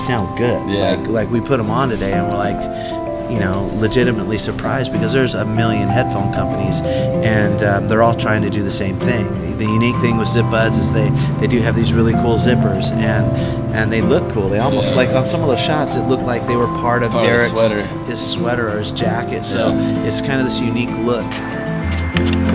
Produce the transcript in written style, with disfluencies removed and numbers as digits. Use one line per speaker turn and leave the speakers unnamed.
sound good.
Yeah.
Like we put them on today, and we're like, you know, legitimately surprised, because there's a million headphone companies, and they're all trying to do the same thing. The unique thing with Zipbuds is they do have these really cool zippers, and they look cool. They almost, like on some of those shots, it looked like they were part of Derrick's
sweater.
his sweater or his jacket. So it's kind of this unique look.